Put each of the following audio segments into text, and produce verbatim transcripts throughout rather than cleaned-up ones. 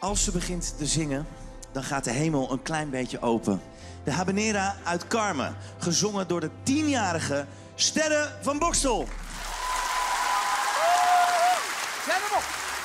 Als ze begint te zingen, dan gaat de hemel een klein beetje open. De Habanera uit Carmen, gezongen door de tienjarige Sterre van Bokstel. Zet hem op!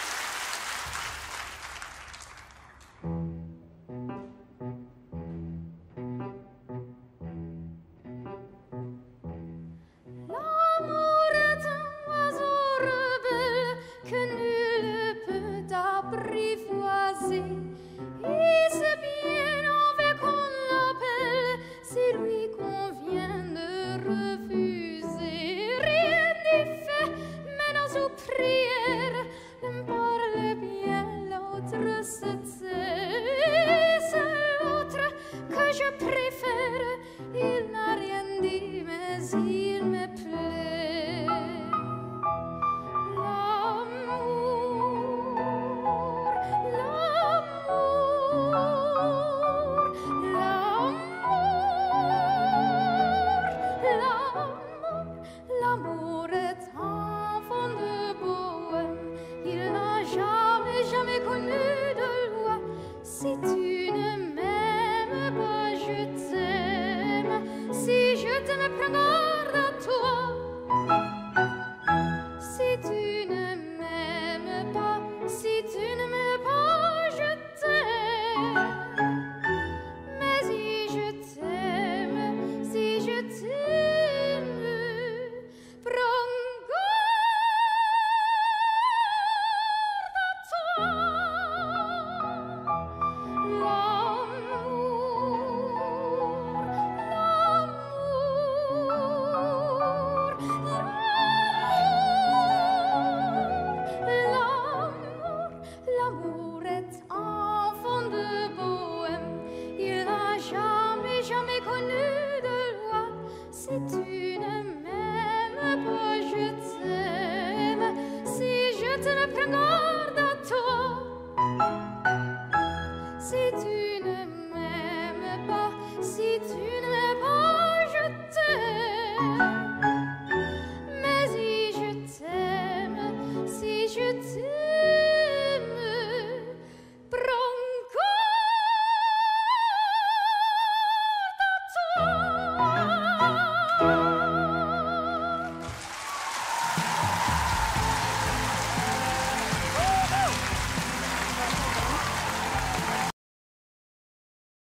L'amour est un oiseau rebelle que nul ne peut apprivoiser. Il sait bien envers qu'on l'appelle, si lui convient de refuser. Rien n'est fait, mais dans nos prières, l'un parle bien, l'autre se tait. C'est l'autre que je préfère, il n'a rien dit, mais il me plaît. L'amour est enfant de bohème, il n'a jamais, jamais connu de loi. Si tu ne m'aimes pas, je t'aime. Si je t'aime, prends garde à toi. Si tu ne m'aimes pas, si tu ne m'aimes pas, je t'aime. Mais si je t'aime, si je t'aime, prends garde à toi. L'amour est enfant de bohème, il n'a jamais, jamais connu de loi. Si tu ne m'aimes pas, je t'aime. Si je t'aime, prends garde.